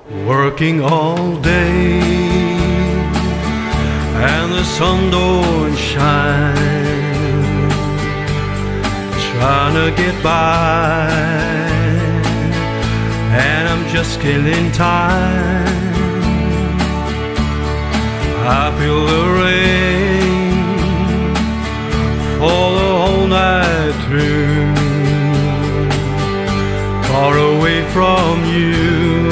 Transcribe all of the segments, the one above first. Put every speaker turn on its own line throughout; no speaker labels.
Working all day and the sun don't shine, trying to get by, and I'm just killing time. I feel the rain fall the whole night through, far away from you,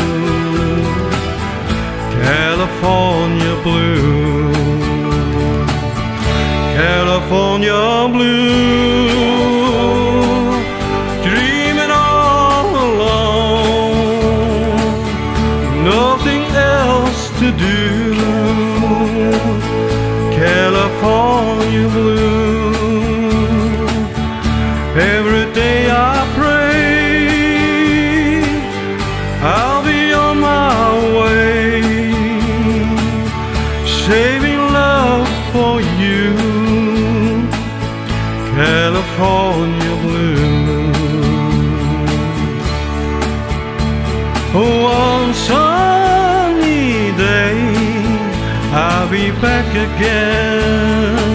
California blue, California blue, dreaming all alone, nothing else to do, California blue. Every day I pray I'll be on my way, saving love for you, California blue. One sunny day I'll be back again,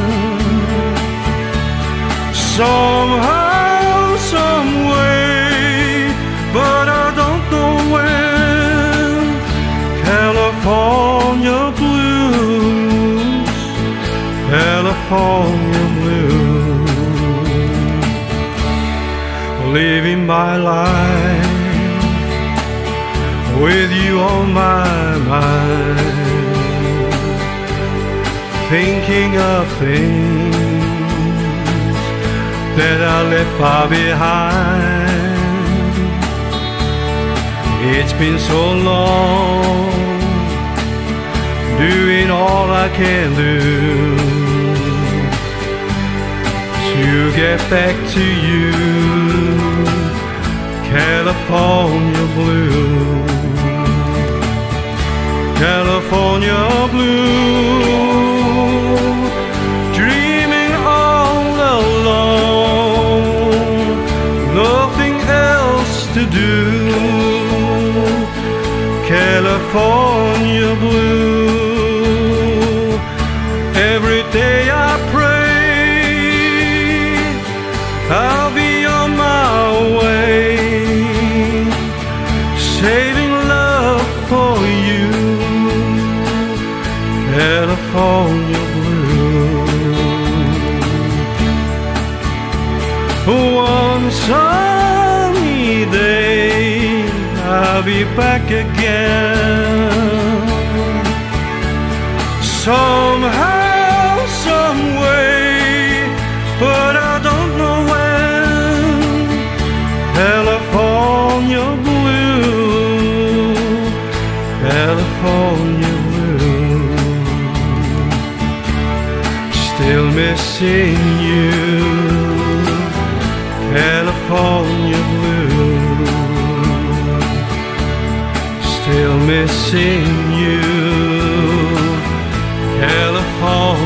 somehow, some way, but I don't know when. California blues, California blues, living my life with you on my mind, thinking of things that I left far behind. It's been so long, doing all I can do to get back to you, California blue, California blue, dreaming all alone, nothing else to do, California blue. Every day I pray I'll be on my way, saving love for you, California blue. One sunny day I'll be back again, somehow, some way, but I don't know when. California blue, California blue, still missing you, California blue, still missing you, California.